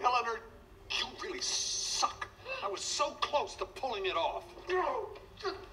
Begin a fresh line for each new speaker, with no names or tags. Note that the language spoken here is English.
Eleanor, you really suck. I was so close to pulling it off.
No.